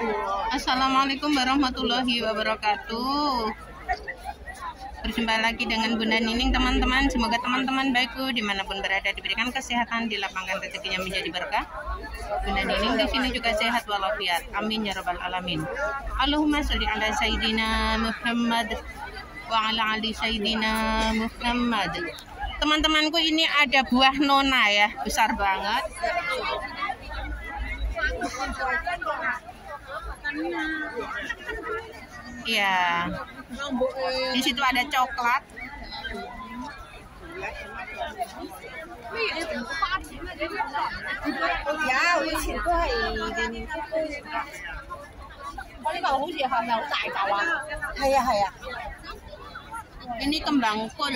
Assalamualaikum warahmatullahi wabarakatuh. Berjumpa lagi dengan Bunda Nining, teman-teman. Semoga teman-teman baikku dimanapun berada diberikan kesehatan, dilapangkan rezekinya menjadi berkah. Bunda Nining di sini juga sehat walafiat. Amin ya rabbal alamin. Allahumma sholli ala sayyidina Muhammad wa ala ali sayyidina Muhammad. Teman-temanku, ini ada buah nona ya, besar banget. Ya, di situ ada coklat. Ini kembang kul.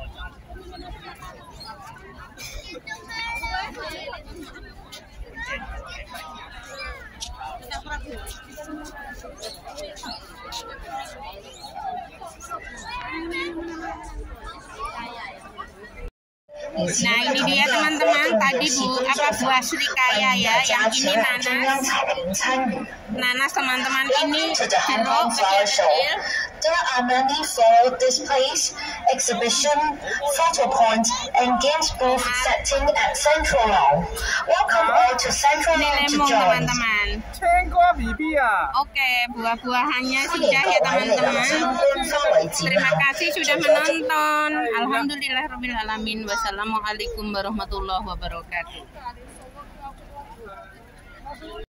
Nah, ini dia teman-teman, tadi buah srikaya ya, yang ini nanas. Nanas teman-teman, ini jeruk kecil-kecil. There are many for displays, exhibition, photo point, and games booth setting at Central Mall. Welcome all to Central Ini Mall to lemon join. teman-teman. Oke, buah-buahannya sudah ya teman-teman. Terima kasih sudah menonton. Alhamdulillahirrahmanirrahim. Wassalamualaikum warahmatullahi wabarakatuh.